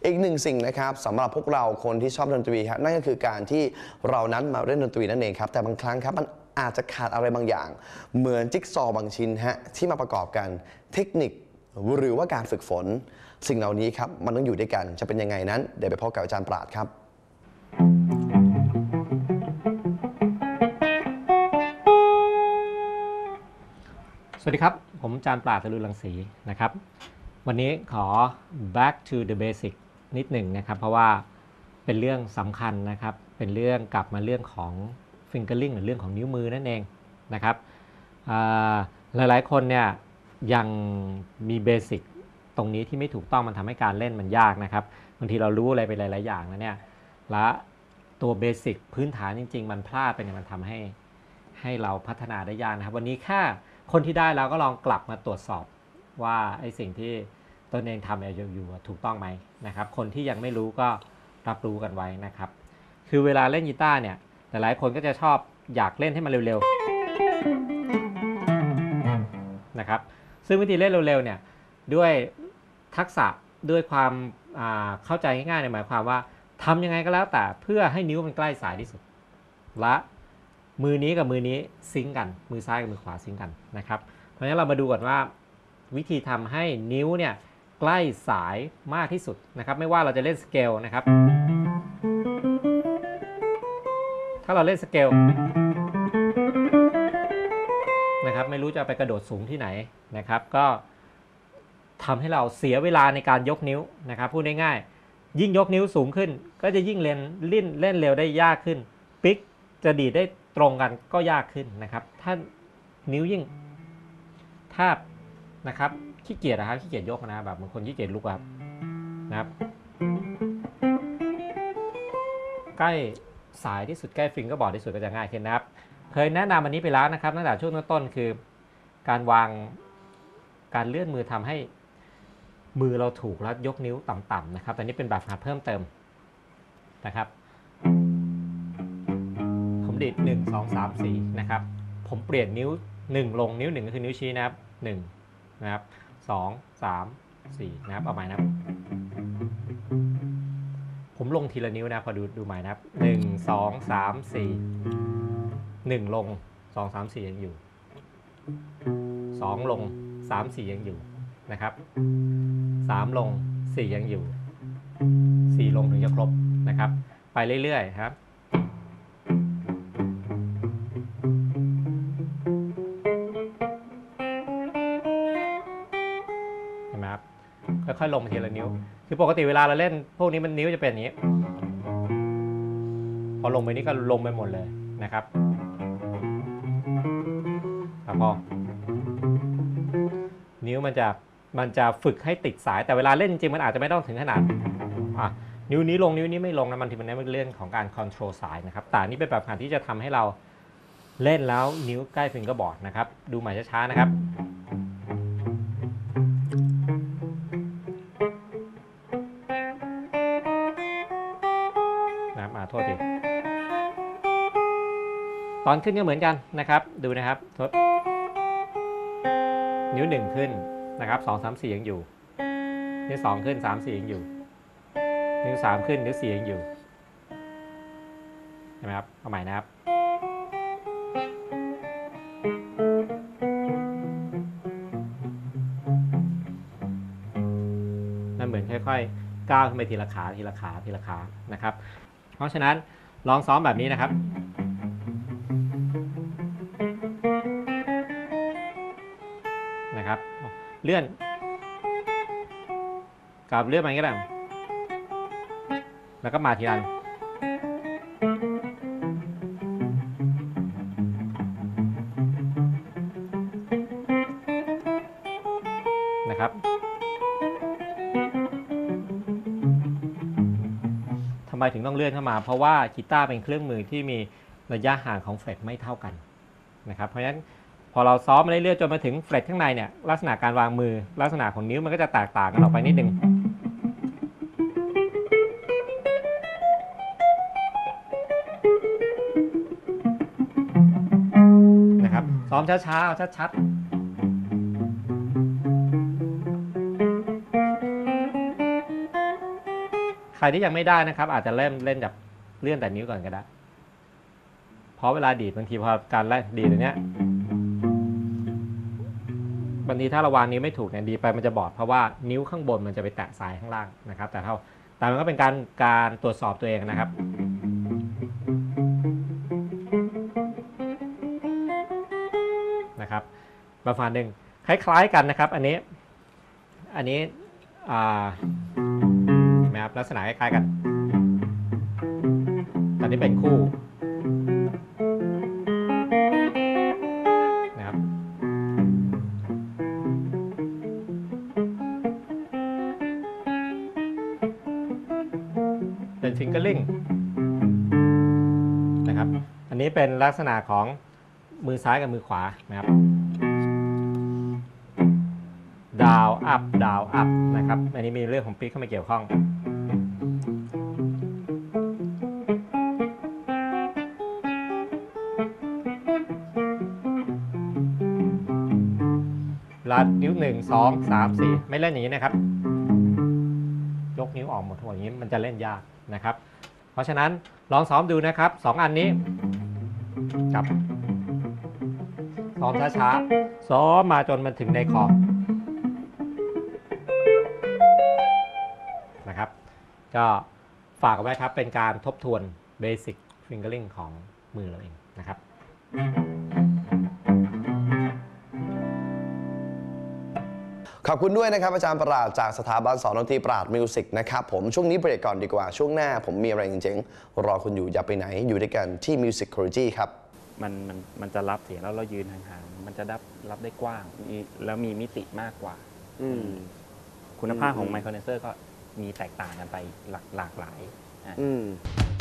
อีกหนึ่งสิ่งนะครับสำหรับพวกเราคนที่ชอบดนตรีครับนั่นก็คือการที่เรานั้นมาเล่นดนตรีนั่นเองครับแต่บางครั้งครับมันอาจจะขาดอะไรบางอย่างเหมือนจิ๊กซอว์บางชิ้นฮะที่มาประกอบกันเทคนิคหรือว่าการฝึกฝนสิ่งเหล่านี้ครับมันต้องอยู่ด้วยกันจะเป็นยังไงนั้นเดี๋ยวไปพบกับอาจารย์ปราดครับสวัสดีครับผมอาจารย์ปราด ตะลุรังสีนะครับวันนี้ขอ back to the basic นิดหนึ่งนะครับเพราะว่าเป็นเรื่องสำคัญนะครับเป็นเรื่องกลับมาเรื่องของ fingering หรือเรื่องของนิ้วมือนั่นเองนะครับหลายๆคนเนี่ยยังมีเบสิกตรงนี้ที่ไม่ถูกต้องมันทำให้การเล่นมันยากนะครับบางทีเรารู้อะไรไปหลายๆอย่างแล้วเนี่ยและตัวเบสิกพื้นฐานจริงๆมันพลาดไปเนี่ยมันทำให้เราพัฒนาได้ยากนะครับวันนี้แค่คนที่ได้แล้วก็ลองกลับมาตรวจสอบว่าไอ้สิ่งที่ตนเองทำอยู่ถูกต้องไหมนะครับคนที่ยังไม่รู้ก็รับรู้กันไว้นะครับคือเวลาเล่นกีตาร์เนี่ยหลายคนก็จะชอบอยากเล่นให้มันเร็วๆนะครับซึ่งวิธีเล่นเร็วๆเนี่ยด้วยทักษะด้วยความเข้าใจง่ายๆในหมายความว่าทำยังไงก็แล้วแต่เพื่อให้นิ้วมันใกล้สายที่สุดและมือนี้กับมือนี้ซิงก์กันมือซ้ายกับมือขวาซิงก์กันนะครับเพราะฉะนั้นเรามาดูก่อนว่าวิธีทำให้นิ้วเนี่ยใกล้สายมากที่สุดนะครับไม่ว่าเราจะเล่นสเกลนะครับถ้าเราเล่นสเกลนะครับไม่รู้จะไปกระโดดสูงที่ไหนนะครับก็ทำให้เราเสียเวลาในการยกนิ้วนะครับพูดง่ายๆยิ่งยกนิ้วสูงขึ้นก็จะยิ่งเล่นเร็วได้ยากขึ้นปิกจะดีดได้ตรงกันก็ยากขึ้นนะครับถ้านิ้วยิ่งทาบนะครับขี้เกียจนะครับขี้เกียจยกนะแบบบางคนขี้เกียจลุกครับนะครับใกล้สายที่สุดใกล้ฟิงเกอร์บอร์ดที่สุดก็จะง่ายขึ้นนะครับเคยแนะนำอันนี้ไปแล้วนะครับตั้งแต่ช่วงต้นคือการวางการเลื่อนมือทำให้มือเราถูกแล้วยกนิ้วต่ำๆนะครับแต่นี้เป็นแบบหัดเพิ่มเติมนะครับผมดีด1 2 3 4นะครับผมเปลี่ยนนิ้ว1ลงนิ้ว1ก็คือนิ้วชี้นะครับ1นะครับ2 3 4นะครับเอาใหม่นะครับผมลงทีละนิ้วนะพอดูใหม่นะครับ1 2 3 4 1ลง2 3 4ยังอยู่2ลง3 4ยังอยู่นะครับ3ลง4ยังอยู่4ลงถึงจะครบนะครับไปเรื่อยๆครับเห็นไหมครับค่อยๆลงทีละนิ้วคือปกติเวลาเราเล่นพวกนี้มันนิ้วจะเป็นอย่างนี้พอลงไปนี้ก็ลงไปหมดเลยนะครับพอนิ้วมันจะฝึกให้ติดสายแต่เวลาเล่นจริงๆมันอาจจะไม่ต้องถึงขนาดนิ้วนี้ลงนิ้วนี้ไม่ลงนะมันเป็นเรื่องของการคอนโทรลสายนะครับแต่นี่เป็นแบบที่จะทำให้เราเล่นแล้วนิ้วใกล้ฟิงเกอร์บอร์ดนะครับดูใหม่ช้าๆนะครับโทษทีตอนขึ้นก็เหมือนกันนะครับดูนะครับนิ้ว1ขึ้นนะครับ2 3 4ยังอยู่นิ้ว2ขึ้น3 4ยังอยู่นิ้ว3ขึ้นนิ้ว4ยังอยู่เห็นไหมครับเอาใหม่นะครับนั่นเหมือนค่อยๆก้าวขึ้นไปทีละขานะครับเพราะฉะนั้นลองซ้อมแบบนี้นะครับเลื่อนกับเลื่อนไปก็ได้แล้วก็มาทีละนะครับทำไมถึงต้องเลื่อนเข้ามาเพราะว่ากีตาร์เป็นเครื่องมือที่มีระยะห่างของเฟรตไม่เท่ากันนะครับเพราะฉะนั้นพอเราซ้อมมาเรื่อยๆจนมาถึงเฟรตข้างในเนี่ยลักษณะการวางมือลักษณะของนิ้วมันก็จะแตกต่างกันออกไปนิดนึงนะครับซ้อมช้าๆเอาชัดๆ นรที่ยังไม่ได้นะครับ อาจจะเริ่มเล่นจากเลื่อนแต่นิ้วก่อนก็ได้เพราะเวลาดีดบางทีพอการดีดอย่างเนี้ยบางทีถ้าเราวางนิ้วไม่ถูกเนี่ยดีไปมันจะบอดเพราะว่านิ้วข้างบนมันจะไปแตะสายข้างล่างนะครับแต่มันก็เป็นการตรวจสอบตัวเองนะครับประมาณหนึ่งคล้ายๆกันนะครับอันนี้นะครับลักษณะคล้ายๆกันตอนนี้เป็นคู่นะครับเป็นฟิงเกอร์ลิงนะครับอันนี้เป็นลักษณะของมือซ้ายกับมือขวานะครับดาวอัพนะครับอันนี้มีเรื่องของปิกเข้ามาเกี่ยวข้องเวลานิ้ว1 2 3 4ไม่เล่นอย่างนี้นะครับยกนิ้วออกหมดทั้งหมดอย่างนี้มันจะเล่นยากนะครับเพราะฉะนั้นลองซ้อมดูนะครับ2อันนี้กับซ้อมช้าๆซ้อมมาจนมันถึงในคอนะครับก็ฝากเอาไว้ครับเป็นการทบทวน Basic Fingering ของมือเราเองนะครับขอบคุณด้วยนะครับอาจารย์ปราดจากสถาบันสอนดนตรีปราดมิวสิกนะครับผมช่วงนี้เบรกก่อนดีกว่าช่วงหน้าผมมีอะไรจริงๆรอคุณอยู่อย่าไปไหนอยู่ด้วยกันที่ Musicology ครับมันจะรับเสียงแล้วเรายืนห่างๆมันจะรับได้กว้างแล้วมีมิติมากกว่าคุณภาพของไมโครเนเซอร์ก็มีแตกต่างกันไปหลากหลาย